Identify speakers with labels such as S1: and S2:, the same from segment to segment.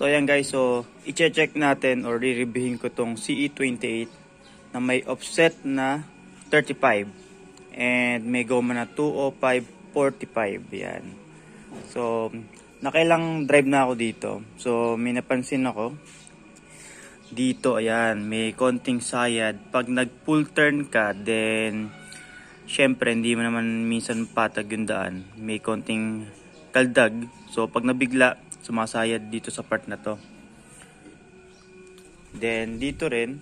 S1: So ayan guys, so i-check natin or re-reviewin ko tong CE28 na may offset na 35 and may goma na 205/45. Yan. So nakailang drive na ako dito. So may napansin ako dito, ayan, may konting sayad. Pag nag full turn ka, then syempre hindi mo naman minsan patag yung daan, may konting kaldag. So pag nabigla, sumasayad dito sa part na to. Then dito rin,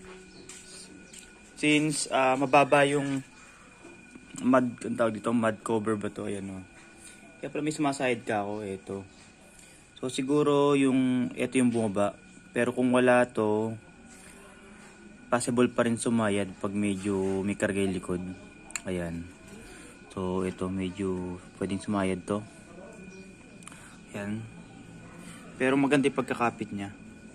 S1: since mababa yung mud, ang tawag dito, mud cover ba to, ayan o. Kaya pala may sumasayad ka ako, ito. So siguro yung ito yung bumaba, pero kung wala to, possible pa rin sumayad pag medyo may karga yung likod. Ayan. So ito medyo pwedeng sumayad to. Ayan. Pero maganda yung pagkakapit niya.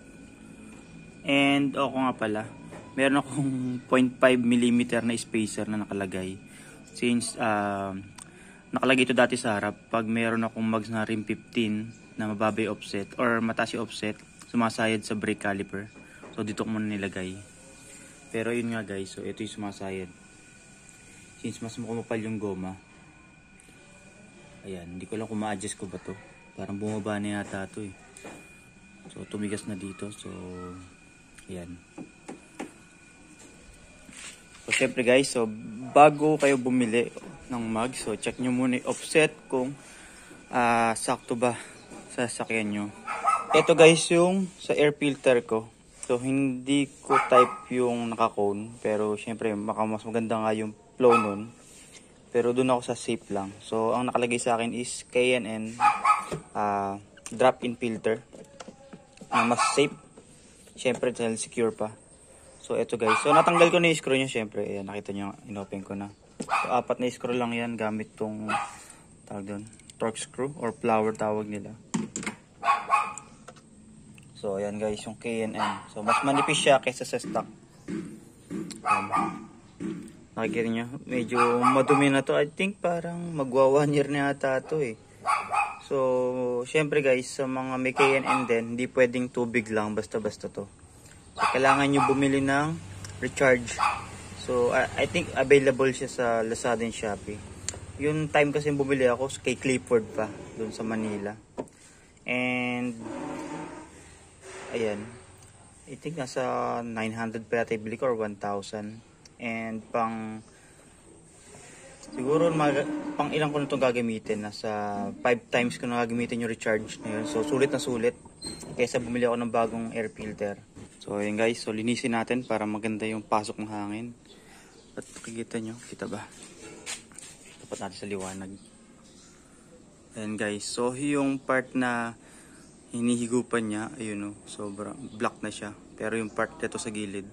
S1: And ako nga pala, meron akong 0.5mm na spacer na nakalagay. Since nakalagay ito dati sa harap, pag meron akong mags na rim 15 na mababa yung offset or mataas yung offset, sumasayad sa brake caliper. So dito ko muna nilagay. Pero yun nga guys, so ito yung sumasayad. Since mas makumapal yung goma. Ayan, hindi ko lang kung ma-adjust ko ba to. Parang bumaba na yata to eh. So tumigas na dito, so ayan. So syempre guys, so bago kayo bumili ng mag, so check nyo muna yung offset kung sakto ba sa sasakyan nyo. Ito guys yung sa air filter ko. So hindi ko type yung naka-cone, pero syempre mas maganda nga yung flow nun. Pero doon ako sa safe lang. So ang nakalagay sa akin is K&N drop-in filter. Mas safe. Syempre dahil secure pa. So ito guys. So natanggal ko na yung screw nyo syempre. Ayan, nakita nyo, inopen ko na. So 4 na screw lang yan gamit tong tawag doon, torque screw or flower tawag nila. So ayan guys, yung K&N. So mas manipis siya kaysa sa stock. Nakikita nyo, medyo madumi na to. I think parang magwa 1 year na yata to eh. So syempre guys, sa mga may K&N din, hindi pwedeng tubig lang basta-basta to. So kailangan nyo bumili ng recharge. So I think available siya sa Lazada and Shopee. Yung time kasi bumili ako kay Clifford pa, doon sa Manila. And ayan, I think nasa 900 pa yata ibili ko or 1,000. And siguro pang ilang ko na itong gagamitin. Nasa 5 times ko na gagamitin yung recharge na yun. So sulit na sulit kaysa bumili ako ng bagong air filter. So ayan guys, so linisin natin para maganda yung pasok ng hangin. At nakikita nyo, kita ba? Tapat natin sa liwanag. Ayan guys, so yung part na hinihigupan niya, ayun o, sobrang black na siya. Pero yung part dito sa gilid,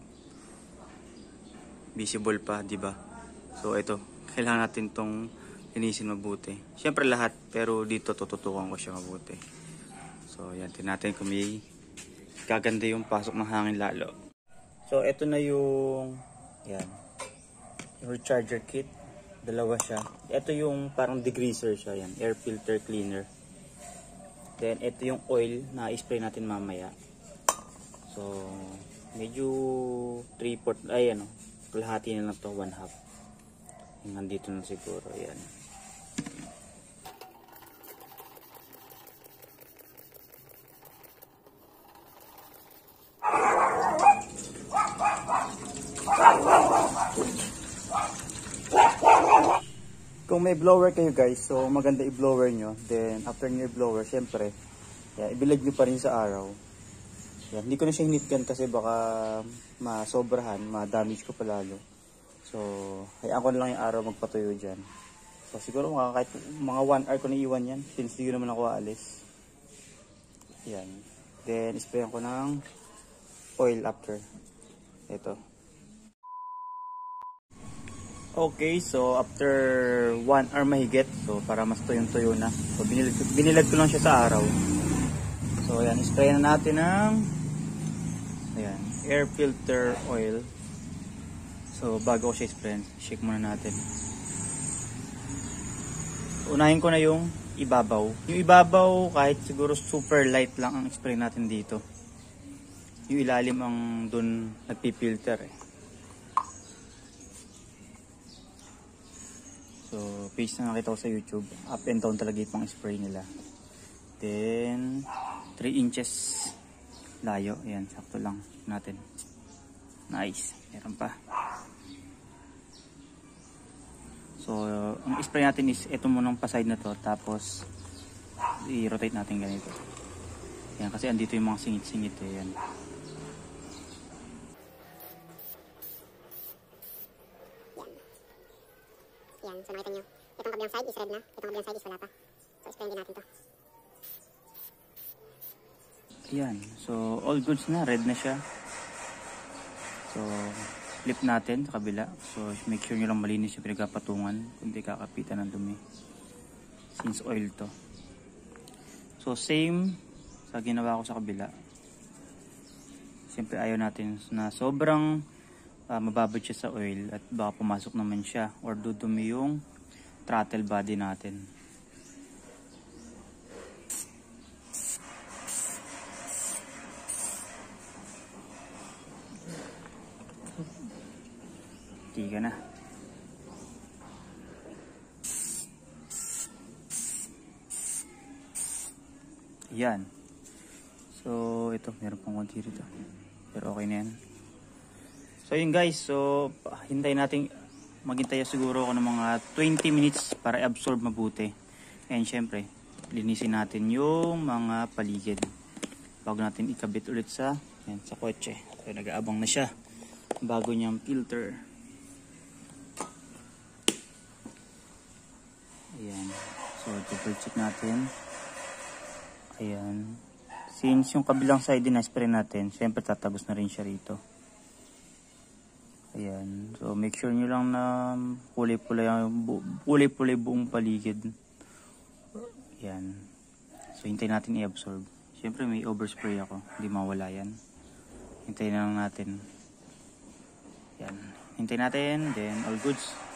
S1: visible pa, di ba? So ito, kailangan natin tong linisin mabuti. Siyempre lahat, pero dito tututukan ko siya mabuti. So yan, tingnan natin kung may gaganda yung pasok ng hangin lalo. So ito na yung, yan, yung recharger kit. Dalawa siya. Ito yung parang degreaser siya, yan, air filter cleaner. Then, ito yung oil na i-spray natin mamaya. So, medyo 3/4, ay ano, kalahati na lang to, 1/2. Yung nandito na siguro, ayan. Kung may blower kayo guys, so maganda i-blower nyo. Then after nyo i-blower, syempre, ibilad nyo pa rin sa araw. Yan, hindi ko na siya hinitgan kasi baka masobrahan, ma-damage ko palalo. So, hayaan ko na lang yung araw magpatuyo dyan. So siguro kahit mga 1 hour ko na iwan yan, since hindi naman ako aalis. Yan. Then, sprayan ko ng oil after. Ito. Okay, so after 1 hour mahigit, so para mas tuyong-tuyo na. So binilad ko lang siya sa araw. So ayan, spray na natin ng ayan, air filter oil. So bago ko siya spray, shake muna natin. Unahin ko na yung ibabaw. Yung ibabaw kahit siguro super light lang ang spray natin dito. Yung ilalim ang dun nagpipilter eh. So page na nakita ko sa YouTube, up and down talaga yung pang spray nila. Then 3 inches layo, ayan, sakto lang natin. Nice, meron pa. So ang spray natin is ito munang pa-side na to, tapos i-rotate natin ganito. Ayan, kasi andito yung mga singit-singit eh, ayan.
S2: Yan, so nakita nyo, itong kabilang side is red na, itong kabilang side is wala pa. So spray din natin to.
S1: Ayan, so all goods na, red na siya. So flip natin sa kabila. So make sure nyo lang malinis yung pinagpapatungan, kundi kakapitan ng dumi. Since oil to. So same sa ginawa ko sa kabila. Siyempre ayaw natin na sobrang mababad siya sa oil at baka pumasok naman siya or dudumi yung throttle body natin. Tiga na. Yan. So ito, meron pang konti rito. Pero okay na yan. So yun guys, so hintayin natin, maghintay siguro ako ng mga 20 minutes para i-absorb mabuti. And syempre, linisin natin yung mga paligid bago natin ikabit ulit sa kotse. So nag-aabang na siya, bago niyang filter. Ayan, so double check natin. Ayan, since yung kabilang side din na spray natin, syempre tatagos na rin siya rito. Ayan, so make sure nyo lang na kulay-pulay buong paligid. Ayan, so hintayin natin i-absorb. Siyempre may overspray ako, hindi mawala yan. Hintayin na lang natin. Ayan, hintayin natin, then all goods.